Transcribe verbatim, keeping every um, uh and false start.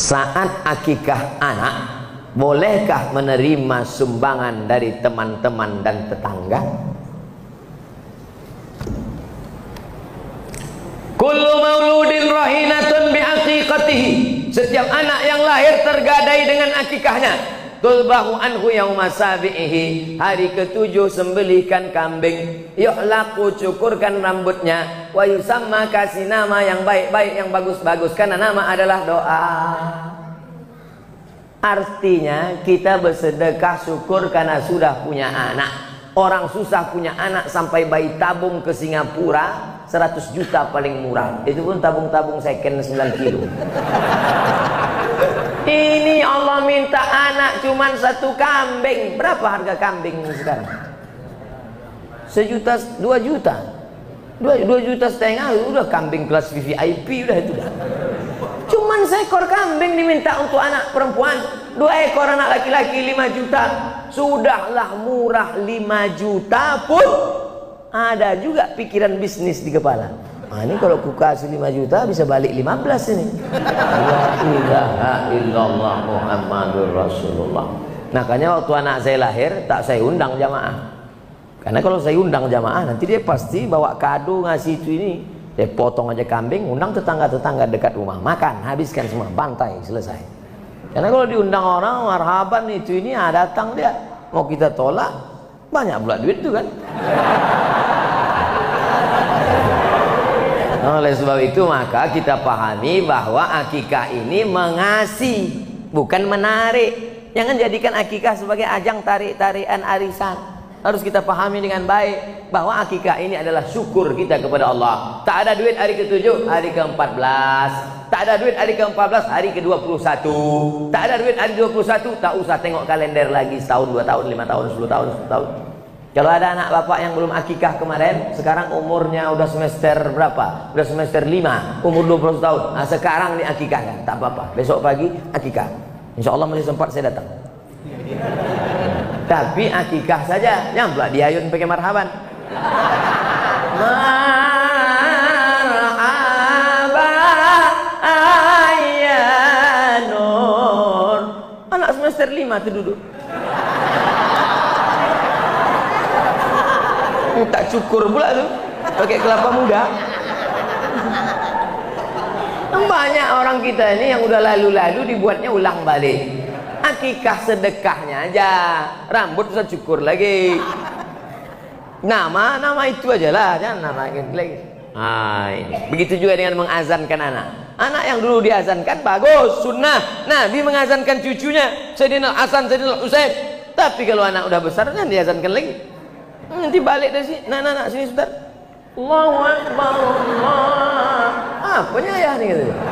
saat akikah anak, bolehkah menerima sumbangan dari teman-teman dan tetangga? Kullu mauludin rahinatun bi aqiqatihi. Setiap anak yang lahir tergadai dengan akikahnya. Tulbahu anhu yauma sabihi. Hari ketujuh sembelihkan kambing. Yuhlaku, cukurkan rambutnya. Wa yusamma, kasih nama yang baik-baik, yang bagus-bagus, karena nama adalah doa. Artinya kita bersedekah syukur karena sudah punya anak. Orang susah punya anak sampai bayi tabung ke Singapura seratus juta paling murah. Itu pun tabung-tabung second sembilan kilo. Ini Allah minta anak cuman satu kambing. Berapa harga kambing sekarang? Sejuta, dua juta. Dua, dua juta setengah udah kambing kelas V V I P udah itu dah. Cuman seekor kambing diminta untuk anak perempuan. Dua ekor anak laki-laki lima juta. Sudahlah murah lima juta pun ada juga pikiran bisnis di kepala. Nah, ini kalau ku kasih lima juta bisa balik lima belas ini. La ilaha illallah Muhammadur Rasulullah. Makanya waktu anak saya lahir tak saya undang jamaah. Karena kalau saya undang jamaah nanti dia pasti bawa kado ngasih itu ini. Saya potong aja kambing, undang tetangga-tetangga dekat rumah, makan, habiskan semua, bantai, selesai. Karena kalau diundang orang marhaban itu ini, ah, datang dia, mau kita tolak, banyak pula duit itu kan. Oleh sebab itu maka kita pahami bahwa akikah ini mengasih, bukan menarik. Jangan jadikan akikah sebagai ajang tarik-tarikan arisan. Harus kita pahami dengan baik bahwa akikah ini adalah syukur kita kepada Allah. Tak ada duit hari ketujuh, hari ke empat belas. Tak ada duit hari ke empat belas, hari ke dua puluh satu. Tak ada duit hari dua puluh satu, tak usah tengok kalender lagi setahun, dua tahun, lima tahun, sepuluh tahun, sepuluh tahun. Kalau ada anak bapak yang belum akikah kemarin, sekarang umurnya udah semester berapa? Udah semester lima, umur dua puluh tahun. Nah, sekarang diakikahkan, tak apa-apa. Besok pagi akikah. Insya Allah masih sempat saya datang. Tapi akikah saja, jangan pula diayun pakai marhaban. Marhaba ayyanur. Anak semester lima itu duduk. Tak cukur pula tuh, pakai kelapa muda. Banyak orang kita ini yang udah lalu-lalu dibuatnya ulang balik. Akikah sedekahnya aja, rambut usah cukur lagi. Nama, nama itu aja lah, jangan nama lagi. Nah, ini. Begitu juga dengan mengazankan anak. Anak yang dulu diazankan bagus, sunnah. Nabi mengazankan cucunya, Sayyidina Hasan, Sayyidina Usaid. Tapi kalau anak udah besar jangan diazankan lagi. Nanti balik dari sini, nak, nak, sini sebentar. Allahu Akbar, Allah. Apanya ayah nih gitu.